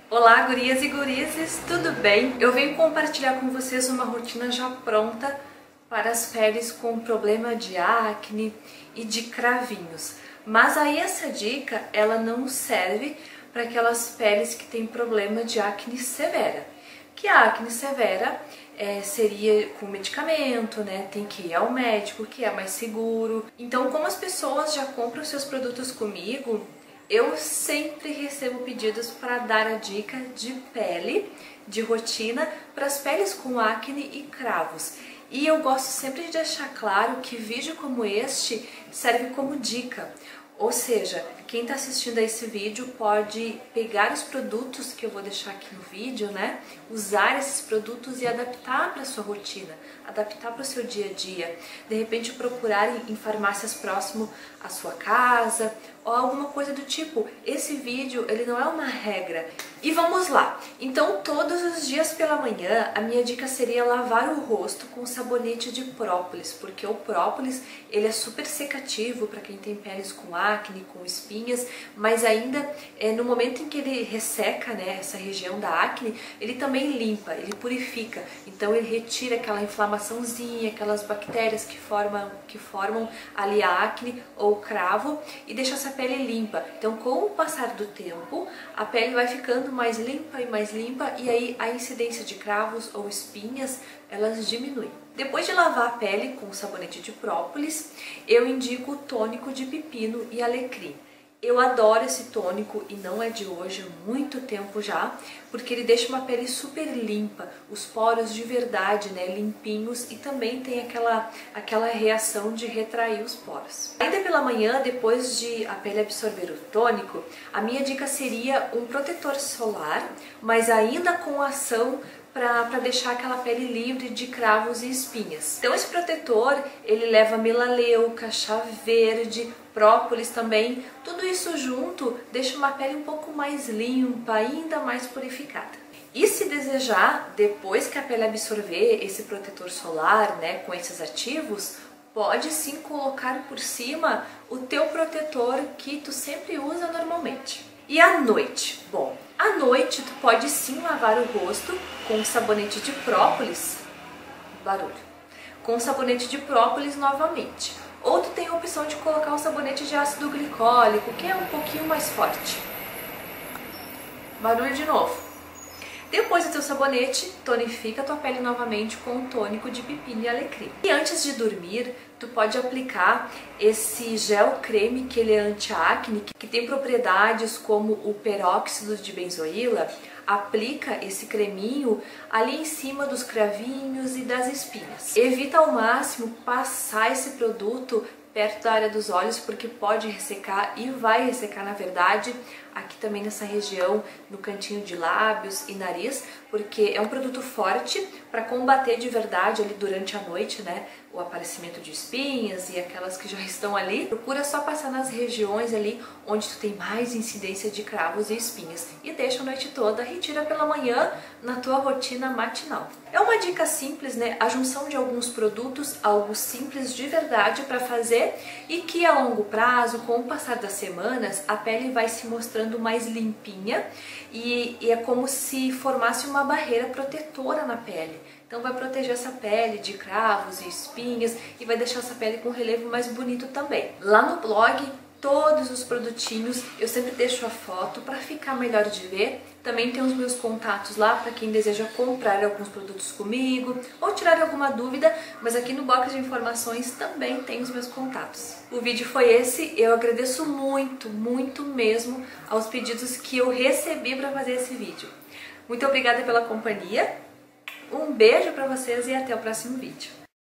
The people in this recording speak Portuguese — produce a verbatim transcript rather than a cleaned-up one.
Olá, gurias e gurizes, tudo bem? Eu venho compartilhar com vocês uma rotina já pronta para as peles com problema de acne e de cravinhos. Mas aí essa dica, ela não serve para aquelas peles que têm problema de acne severa. Que a acne severa é, seria com medicamento, né? Tem que ir ao médico, que é mais seguro. Então, como as pessoas já compram seus produtos comigo, eu sempre recebo pedidos para dar a dica de pele, de rotina, para as peles com acne e cravos. E eu gosto sempre de deixar claro que vídeo como este serve como dica. Ou seja, quem está assistindo a esse vídeo pode pegar os produtos que eu vou deixar aqui no vídeo, né? Usar esses produtos e adaptar para a sua rotina, adaptar para o seu dia a dia. De repente procurar em farmácias próximo à sua casa ou alguma coisa do tipo. Esse vídeo, ele não é uma regra. E vamos lá! Então, todos os dias pela manhã, a minha dica seria lavar o rosto com sabonete de própolis, porque o própolis, ele é super secativo para quem tem peles com acne, com espinhas, mas ainda é, no momento em que ele resseca, né, essa região da acne, ele também limpa, ele purifica. Então, ele retira aquela inflamaçãozinha, aquelas bactérias que formam, que formam ali a acne ou cravo e deixa essa pele limpa. Então, com o passar do tempo, a pele vai ficando mais limpa e mais limpa e aí a incidência de cravos ou espinhas, elas diminuem. Depois de lavar a pele com sabonete de própolis, eu indico o tônico de pepino e alecrim. Eu adoro esse tônico e não é de hoje, há muito tempo já, porque ele deixa uma pele super limpa, os poros de verdade, né, limpinhos, e também tem aquela, aquela reação de retrair os poros. Ainda pela manhã, depois de a pele absorver o tônico, a minha dica seria um protetor solar, mas ainda com ação para deixar aquela pele livre de cravos e espinhas. Então esse protetor, ele leva melaleuca, chá verde, própolis também, tudo isso junto deixa uma pele um pouco mais limpa, ainda mais purificada. E se desejar, depois que a pele absorver esse protetor solar, né, com esses ativos, pode sim colocar por cima o teu protetor que tu sempre usa normalmente. E à noite? Bom, à noite tu pode sim lavar o rosto com sabonete de própolis, barulho, com sabonete de própolis novamente. Ou tu tem a opção de colocar um sabonete de ácido glicólico, que é um pouquinho mais forte. Barulho de novo. Depois do teu sabonete, tonifica a tua pele novamente com um tônico de pepino e alecrim. E antes de dormir, tu pode aplicar esse gel creme que ele é anti-acne, que tem propriedades como o peróxido de benzoíla. Aplica esse creminho ali em cima dos cravinhos e das espinhas. Evita ao máximo passar esse produto perto da área dos olhos, porque pode ressecar e vai ressecar na verdade aqui também nessa região, no cantinho de lábios e nariz, porque é um produto forte para combater de verdade ali durante a noite, né, o aparecimento de espinhas e aquelas que já estão ali. Procura só passar nas regiões ali onde tu tem mais incidência de cravos e espinhas e deixa a noite toda, retira pela manhã na tua rotina matinal. É uma dica simples, né, a junção de alguns produtos, algo simples de verdade para fazer e que a longo prazo, com o passar das semanas, a pele vai se mostrando mais limpinha e, e é como se formasse uma barreira protetora na pele. Então vai proteger essa pele de cravos e espinhas e vai deixar essa pele com um relevo mais bonito também. Lá no blog, todos os produtinhos, eu sempre deixo a foto para ficar melhor de ver. Também tem os meus contatos lá para quem deseja comprar alguns produtos comigo ou tirar alguma dúvida, mas aqui no box de informações também tem os meus contatos. O vídeo foi esse, eu agradeço muito, muito mesmo aos pedidos que eu recebi para fazer esse vídeo. Muito obrigada pela companhia, um beijo para vocês e até o próximo vídeo.